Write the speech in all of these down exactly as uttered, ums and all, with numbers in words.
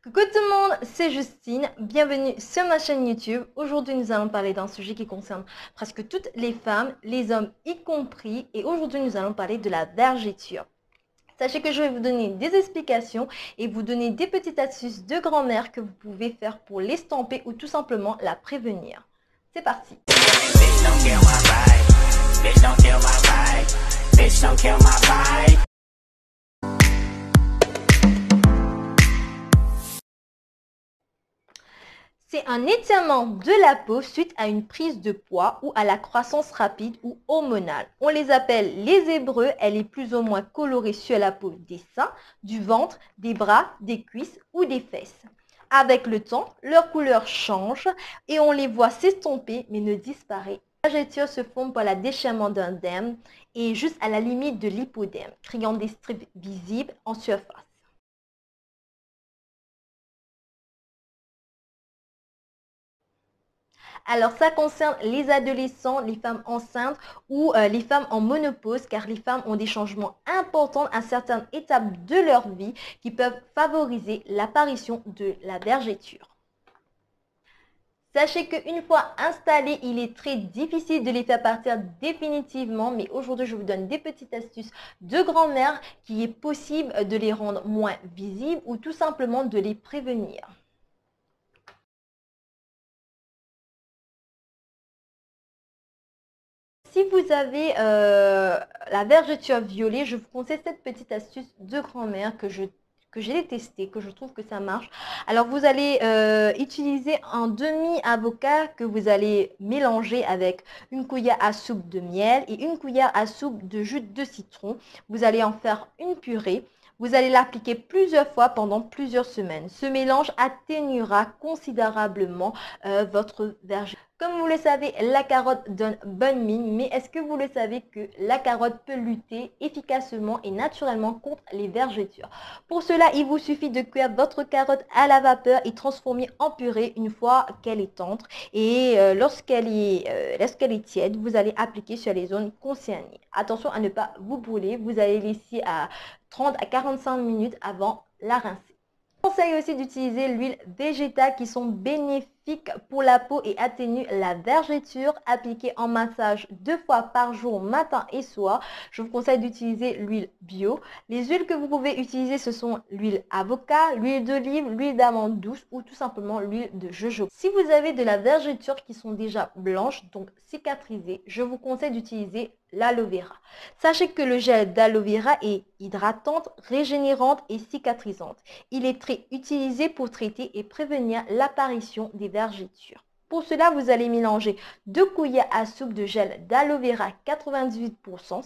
Coucou tout le monde, c'est Justine, bienvenue sur ma chaîne YouTube. Aujourd'hui nous allons parler d'un sujet qui concerne presque toutes les femmes, les hommes y compris, et aujourd'hui nous allons parler de la vergeture. Sachez que je vais vous donner des explications et vous donner des petites astuces de grand-mère que vous pouvez faire pour l'estomper ou tout simplement la prévenir. C'est parti. C'est un étirement de la peau suite à une prise de poids ou à la croissance rapide ou hormonale. On les appelle les hébreux. Elle est plus ou moins colorée sur la peau des seins, du ventre, des bras, des cuisses ou des fesses. Avec le temps, leur couleur change et on les voit s'estomper mais ne disparaît. La vergeture se forme par le déchirement d'un derme et juste à la limite de l'hypoderme, créant des strips visibles en surface. Alors ça concerne les adolescents, les femmes enceintes ou euh, les femmes en ménopause car les femmes ont des changements importants à certaines étapes de leur vie qui peuvent favoriser l'apparition de la vergeture. Sachez qu'une fois installés, il est très difficile de les faire partir définitivement, mais aujourd'hui je vous donne des petites astuces de grand-mère qui est possible de les rendre moins visibles ou tout simplement de les prévenir. Si vous avez euh, la vergeture violet, je vous conseille cette petite astuce de grand-mère que je que j'ai testée, que je trouve que ça marche. Alors vous allez euh, utiliser un demi-avocat que vous allez mélanger avec une cuillère à soupe de miel et une cuillère à soupe de jus de citron. Vous allez en faire une purée. Vous allez l'appliquer plusieurs fois pendant plusieurs semaines. Ce mélange atténuera considérablement euh, votre vergeture. Comme vous le savez, la carotte donne bonne mine, mais est-ce que vous le savez que la carotte peut lutter efficacement et naturellement contre les vergetures? Pour cela, il vous suffit de cuire votre carotte à la vapeur et transformer en purée une fois qu'elle est tendre. Et euh, lorsqu'elle est, euh, lorsqu'elle est tiède, vous allez appliquer sur les zones concernées. Attention à ne pas vous brûler, vous allez laisser à trente à quarante-cinq minutes avant la rincer. Je conseille aussi d'utiliser l'huile végétale qui sont bénéfiques pour la peau et atténuent la vergeture. Appliquée en massage deux fois par jour, matin et soir. Je vous conseille d'utiliser l'huile bio. Les huiles que vous pouvez utiliser, ce sont l'huile avocat, l'huile d'olive, l'huile d'amande douce ou tout simplement l'huile de jojoba. Si vous avez de la vergeture qui sont déjà blanches, donc cicatrisées, je vous conseille d'utiliser l'aloe vera. Sachez que le gel d'aloe vera est hydratante, régénérante et cicatrisante. Il est très utilisé pour traiter et prévenir l'apparition des vergetures. Pour cela, vous allez mélanger deux cuillères à soupe de gel d'aloe vera quatre-vingt-dix-huit pour cent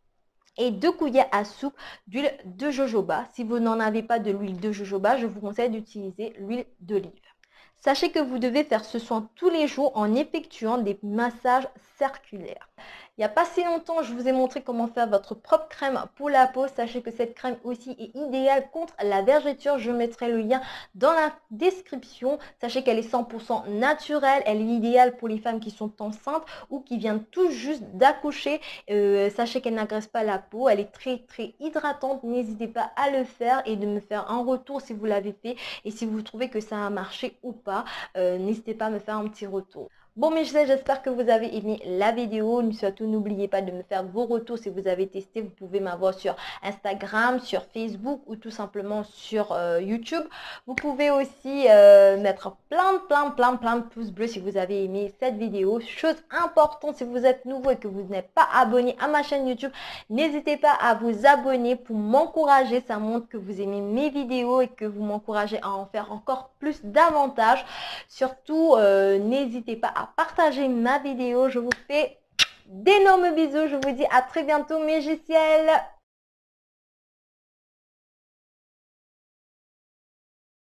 et deux cuillères à soupe d'huile de jojoba. Si vous n'en avez pas de l'huile de jojoba, je vous conseille d'utiliser l'huile d'olive. Sachez que vous devez faire ce soin tous les jours en effectuant des massages circulaires. Il n'y a pas si longtemps, je vous ai montré comment faire votre propre crème pour la peau. Sachez que cette crème aussi est idéale contre la vergeture. Je mettrai le lien dans la description. Sachez qu'elle est cent pour cent naturelle. Elle est idéale pour les femmes qui sont enceintes ou qui viennent tout juste d'accoucher. Euh, sachez qu'elle n'agresse pas la peau. Elle est très très hydratante. N'hésitez pas à le faire et de me faire un retour si vous l'avez fait. Et si vous trouvez que ça a marché ou pas, euh, n'hésitez pas à me faire un petit retour. Bon, mais j'espère que vous avez aimé la vidéo. Surtout, n'oubliez pas de me faire vos retours si vous avez testé. Vous pouvez m'avoir sur Instagram, sur Facebook ou tout simplement sur euh, YouTube. Vous pouvez aussi euh, mettre plein, plein, plein, plein de pouces bleus si vous avez aimé cette vidéo. Chose importante, si vous êtes nouveau et que vous n'êtes pas abonné à ma chaîne YouTube, n'hésitez pas à vous abonner pour m'encourager. Ça montre que vous aimez mes vidéos et que vous m'encouragez à en faire encore plus davantage. Surtout, euh, n'hésitez pas à partager ma vidéo. Je vous fais d'énormes bisous. Je vous dis à très bientôt mes G C L.